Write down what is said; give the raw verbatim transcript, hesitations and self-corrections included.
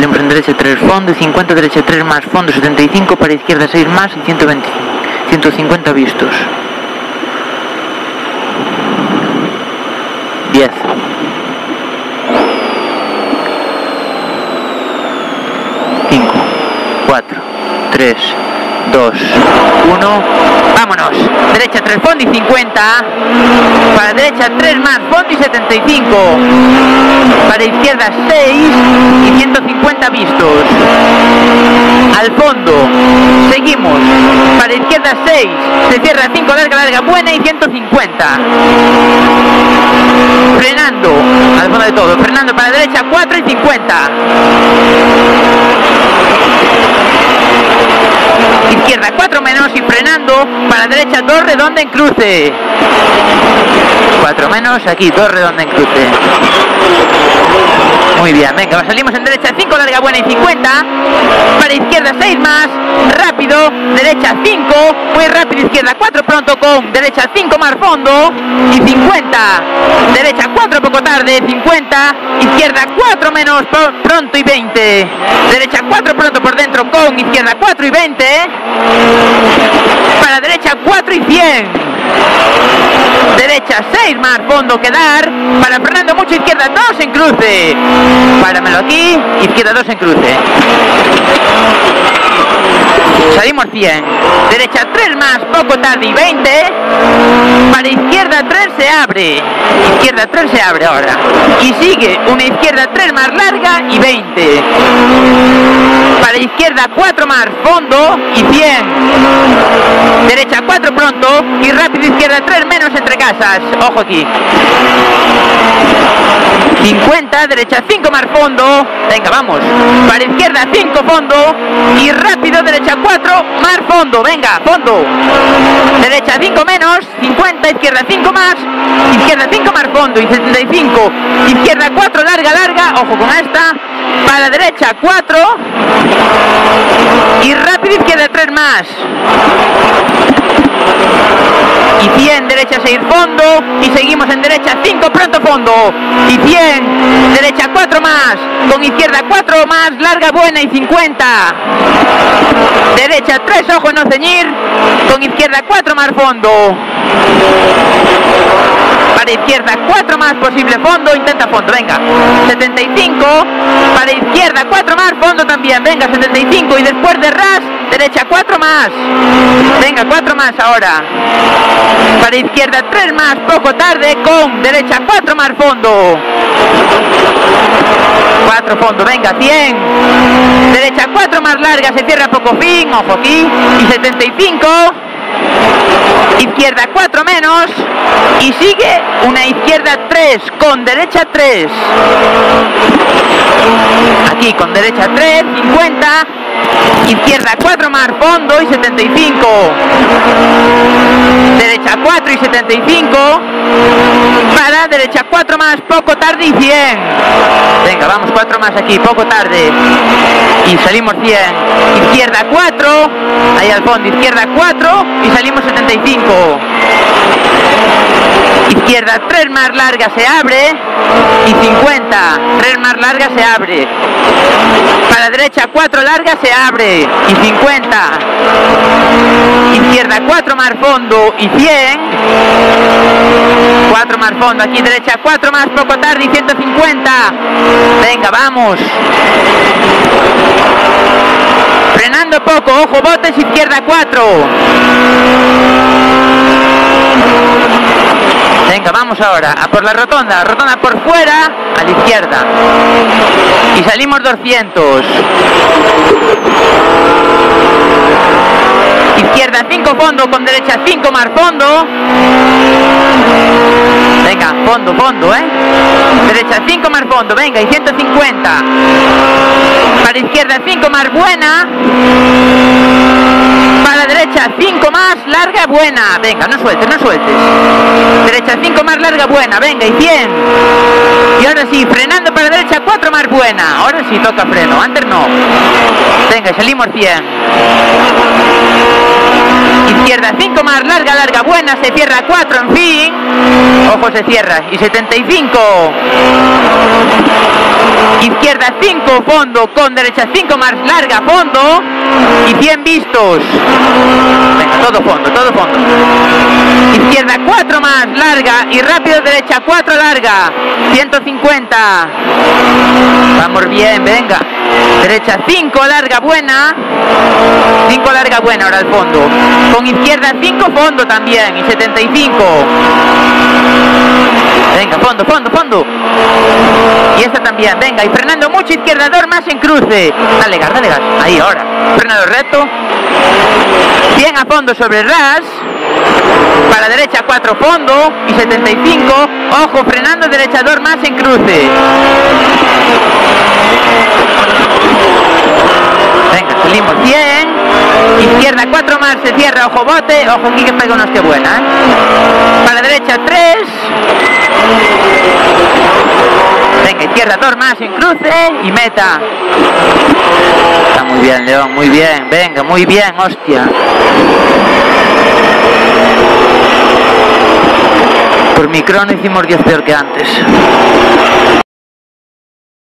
Salimos en derecha tres fondo y cincuenta, derecha tres más fondo setenta y cinco, para izquierda seis más y ciento veinte, ciento cincuenta vistos. diez. cinco, cuatro, tres, dos, uno. Vámonos. Derecha tres fondo y cincuenta. Para derecha tres más fondo y setenta y cinco. Para izquierda seis y ciento cincuenta vistos. Al fondo. Seguimos. Para izquierda seis. Se cierra cinco, larga, larga, buena y ciento cincuenta. Frenando. Al fondo de todo. Frenando para derecha cuatro y cincuenta. Izquierda cuatro menos y frenando para derecha dos redonda en cruce. cuatro menos, aquí dos redonda en cruce. Muy bien, venga, salimos en derecha cinco, larga, buena y cincuenta. Para izquierda seis más, rápido, derecha cinco, muy rápido, izquierda cuatro pronto con derecha cinco más fondo y cincuenta. Derecha cuatro poco tarde, cincuenta, izquierda cuatro menos pronto y veinte. Derecha cuatro pronto por dentro con izquierda cuatro y veinte. Para derecha cuatro y cien. Derecha seis más fondo quedar. Para frenando mucho izquierda dos en cruce. Páramelo aquí, izquierda dos en cruce. Salimos cien. Derecha tres más, poco tarde y veinte. Para izquierda tres se abre. Izquierda tres se abre ahora. Y sigue una izquierda tres más larga y veinte. Para izquierda cuatro más fondo y cien. Derecha cuatro pronto y rápido izquierda tres menos entre casas. Ojo aquí. cincuenta, derecha cinco más fondo. Venga, vamos. Para izquierda cinco fondo y rápido derecha cuatro más fondo. Venga, fondo. Derecha cinco menos, cincuenta, izquierda cinco más, izquierda cinco más fondo y setenta y cinco. Izquierda cuatro, larga, larga. Ojo con esta. Para derecha cuatro y rápido izquierda tres más. Y cien, derecha seis fondo y seguimos en derecha cinco pronto fondo y cien, derecha cuatro más con izquierda cuatro más larga buena y cincuenta. Derecha tres, ojo no ceñir, con izquierda cuatro más fondo. Para izquierda cuatro más posible fondo, intenta fondo, venga. setenta y cinco, para izquierda cuatro más fondo también, venga, setenta y cinco y después de ras, derecha cuatro más. Venga, cuatro más ahora. Para izquierda tres más, poco tarde, con derecha cuatro más fondo. cuatro fondo, venga, cien. Derecha cuatro más larga, se cierra poco fin, ojo aquí. Y setenta y cinco. Izquierda cuatro menos. Y sigue una izquierda tres con derecha tres. Aquí con derecha tres, cincuenta. Izquierda cuatro más fondo y setenta y cinco. Derecha cuatro y setenta y cinco. Para derecha cuatro más, poco tarde y cien. Venga, vamos cuatro más aquí, poco tarde. Y salimos cien. Izquierda cuatro. Ahí al fondo, izquierda cuatro y salimos setenta y cinco. Izquierda tres más larga se abre y cincuenta. tres más larga se abre. Para derecha cuatro larga se abre y cincuenta. Izquierda cuatro más fondo y cien. cuatro más fondo, aquí derecha cuatro más, poco tarde y ciento cincuenta. Venga, vamos. Frenando poco, ojo, botes, izquierda cuatro. Venga, vamos ahora, a por la rotonda, rotonda por fuera, a la izquierda. Y salimos doscientos. Izquierda cinco fondo, con derecha cinco más fondo. Venga, fondo, fondo, ¿eh? Derecha cinco más fondo, venga, y ciento cincuenta. Para izquierda cinco más buena. Para derecha cinco más, larga, buena. Venga, no sueltes, no sueltes. Derecha cinco más, larga, buena. Venga, y cien. Y ahora sí, frenando para derecha cuatro más, buena. Ahora sí toca freno, antes no. Venga, salimos cien. Izquierda cinco más, larga, larga, buena, se cierra cuatro, en fin. Ojo, se cierra, y setenta y cinco. Izquierda cinco, fondo, con derecha cinco más, larga, fondo. Y cien vistos. Venga, todo fondo, todo fondo. Izquierda cuatro más, larga, y rápido derecha cuatro, larga. ciento cincuenta. Vamos bien, venga. Derecha cinco, larga, buena. cinco, larga, buena, ahora al fondo. Con izquierda cinco, fondo también, y setenta y cinco. Venga, fondo, fondo, fondo. Y esta también, venga, y frenando mucho, izquierda dos más en cruce. Dale gas, dale gas, ahí, ahora. Frenado recto. cien a fondo sobre ras. Para derecha cuatro, fondo, y setenta y cinco. Ojo, frenando derecha dos más en cruce. Venga, salimos cien. Izquierda cuatro más, se cierra, ojo bote. Ojo aquí que pega una hostia buena, ¿eh? Para derecha tres. Venga, izquierda dos más en cruce y meta. Está muy bien, León, muy bien. Venga, muy bien, hostia. Por mi crono hicimos diez peor que antes.